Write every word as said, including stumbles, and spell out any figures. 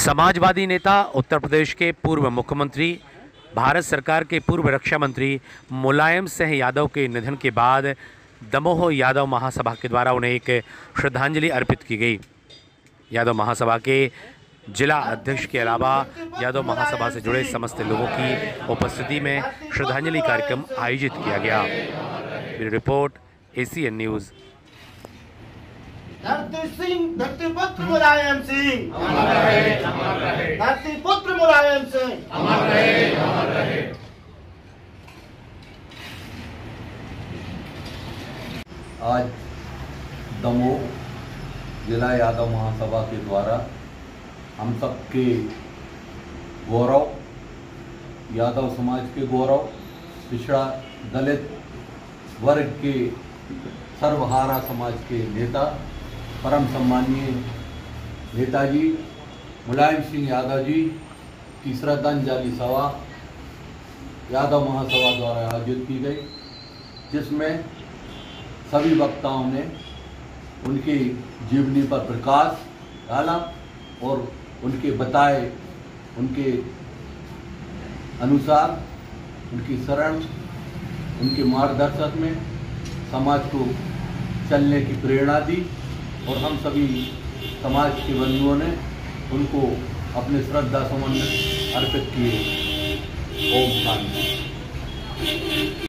समाजवादी नेता, उत्तर प्रदेश के पूर्व मुख्यमंत्री, भारत सरकार के पूर्व रक्षा मंत्री मुलायम सिंह यादव के निधन के बाद दमोह यादव महासभा के द्वारा उन्हें एक श्रद्धांजलि अर्पित की गई। यादव महासभा के जिला अध्यक्ष के अलावा यादव महासभा से जुड़े समस्त लोगों की उपस्थिति में श्रद्धांजलि कार्यक्रम आयोजित किया गया। Bureau report, ACN news. Dharti Singh, धरती पुत्र मुलायम सिंह, धरती पुत्र मुलायम सिंह, अमर रहे, अमर रहे। आज दमोह जिला यादव महासभा के द्वारा हम सबके गौरव, यादव समाज के गौरव, पिछड़ा दलित वर्ग के सर्वहारा समाज के नेता, परम सम्मानीय नेताजी मुलायम सिंह यादव जी की श्रद्धांजलि सभा यादव महासभा द्वारा आयोजित की गई, जिसमें सभी वक्ताओं ने उनकी जीवनी पर प्रकाश डाला और उनके बताए उनके अनुसार, उनकी शरण, उनके मार्गदर्शन में समाज को चलने की प्रेरणा दी और हम सभी समाज के बंधुओं ने उनको अपने श्रद्धा सुमन अर्पित किए। ओम शांति।